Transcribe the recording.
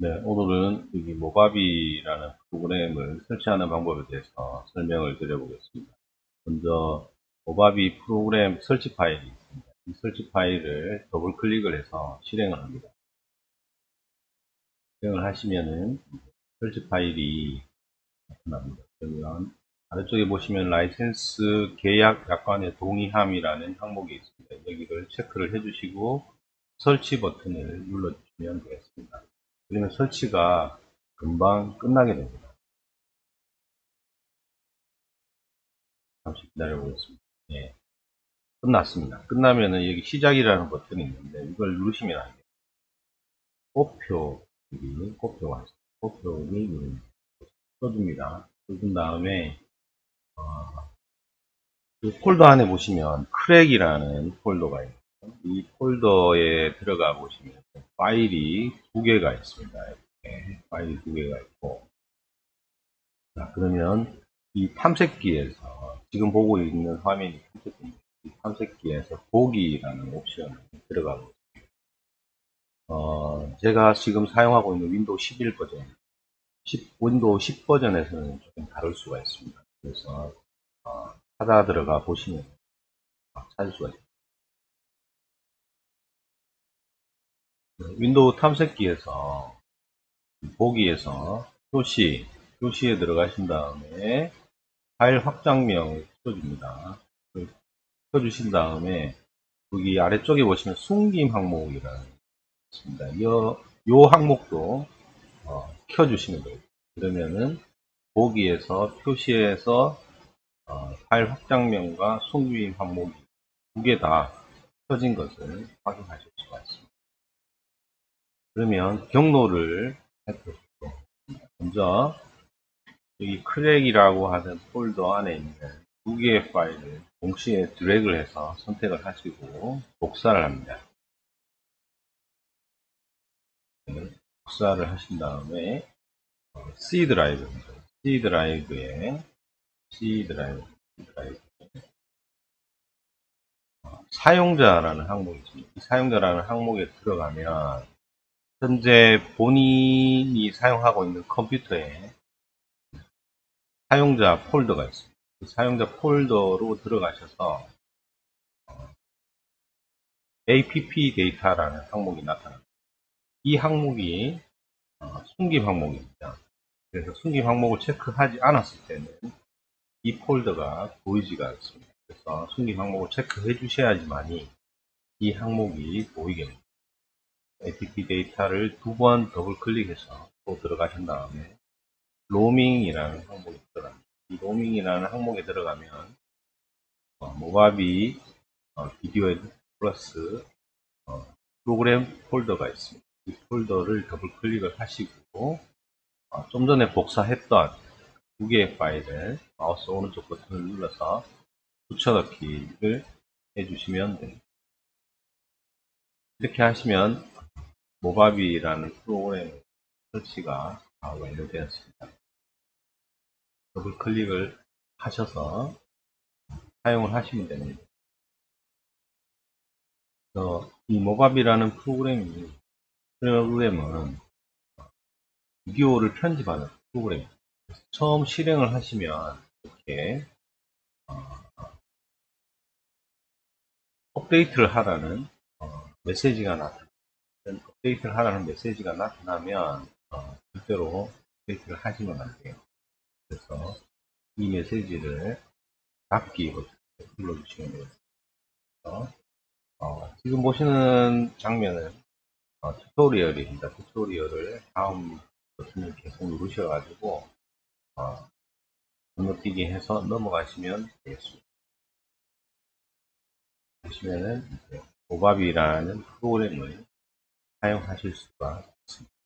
네, 오늘은 여기 모바비라는 프로그램을 설치하는 방법에 대해서 설명을 드려보겠습니다. 먼저 모바비 프로그램 설치 파일이 있습니다. 이 설치 파일을 더블 클릭을 해서 실행을 합니다. 실행을 하시면은 설치 파일이 나타납니다. 그러면 아래쪽에 보시면 라이센스 계약 약관의 동의함이라는 항목이 있습니다. 여기를 체크를 해주시고 설치 버튼을 눌러주시면 되겠습니다. 그러면 설치가 금방 끝나게 됩니다. 잠시 기다려보겠습니다. 예, 끝났습니다. 끝나면은 여기 시작이라는 버튼이 있는데 이걸 누르시면 안 돼요. 꽃표가 있어요. 꽃표를 써줍니다. 써준 다음에 이 폴더 안에 보시면 크랙이라는 폴더가 있어요. 이 폴더에 들어가 보시면 파일이 두 개가 있습니다. 이렇게 파일이 두 개가 있고, 자, 그러면 이 탐색기에서 지금 보고 있는 화면이 탐색기입니다. 이 탐색기에서 보기라는 옵션을 들어가고 제가 지금 사용하고 있는 윈도우 11 버전, 윈도우 10 버전에서는 조금 다를 수가 있습니다. 그래서 찾아 들어가 보시면 찾을 수가 있습니다. 윈도우 탐색기에서 보기에서 표시에 들어가신 다음에 파일 확장명을 쳐줍니다. 쳐주신 다음에 여기 아래쪽에 보시면 숨김 항목이라는 게 있습니다. 요 항목도 켜주시면 됩니다. 그러면은 보기에서 표시에서 파일 확장명과 숨김 항목이 두 개 다 켜진 것을 확인하실 수가 있습니다. 그러면 경로를 살펴보시고 먼저 여기 크랙이라고 하는 폴더 안에 있는 두 개의 파일을 동시에 드래그를 해서 선택을 하시고 복사를 합니다. 복사를 하신 다음에 C 드라이브입니다. C 드라이브에 사용자라는 항목이 있습니다. 사용자라는 항목에 들어가면 현재 본인이 사용하고 있는 컴퓨터에 사용자 폴더가 있습니다. 그 사용자 폴더로 들어가셔서 app 데이터라는 항목이 나타납니다. 이 항목이 숨김 항목입니다. 그래서 숨김 항목을 체크하지 않았을 때는 이 폴더가 보이지가 않습니다. 그래서 숨김 항목을 체크해 주셔야지만이 이 항목이 보이게 됩니다. app 데이터를 두 번 더블 클릭해서 또 들어가신 다음에 로밍이라는 항목이 들어갑니다. 이 로밍이라는 항목에 들어가면 모바비 비디오 플러스 프로그램 폴더가 있습니다. 이 폴더를 더블 클릭을 하시고 좀 전에 복사했던 두 개의 파일을 마우스 오른쪽 버튼을 눌러서 붙여넣기를 해주시면 됩니다. 이렇게 하시면 모바비라는 프로그램 설치가 완료되었습니다. 더블 클릭을 하셔서 사용을 하시면 됩니다. 이 모바비라는 프로그램은 비디오를 편집하는 프로그램입니다. 처음 실행을 하시면 이렇게 업데이트를 하라는 메시지가 업데이트를 하라는 메시지가 나타나면 절대로 업데이트를 하시면 안 돼요. 그래서 이 메시지를 닫기 버튼을 눌러주시면 되겠습니다. 지금 보시는 장면은 튜토리얼입니다. 튜토리얼을 다음 버튼을 계속 누르셔가지고 건너뛰기 해서 넘어가시면 되겠습니다. 보시면은 모바비라는 프로그램을 사용하실 수가 있습니다.